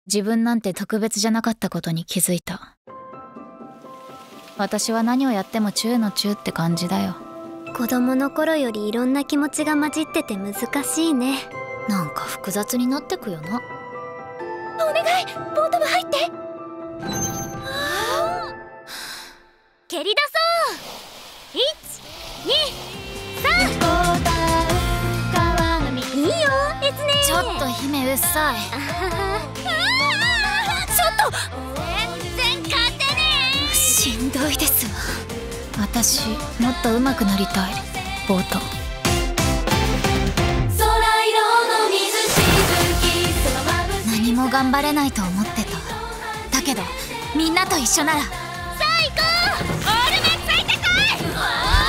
自分なんて特別じゃなかったことに気づいた。私は何をやっても中の中って感じだよ。 子供の頃よりいろんな気持ちが混じってて難しいね。 なんか複雑になってくよな。 お願い、ボート部入って。蹴り出そう。1、2、3。いいよ、エツネ。 ちょっと姫うっさい。 ちょっと全然勝てねえ。しんどいですわ。 私もっと上手くなりたい。ボート。何も頑張れないと思ってた。だけどみんなと一緒なら。 さあ行こう。オールメンついてこい。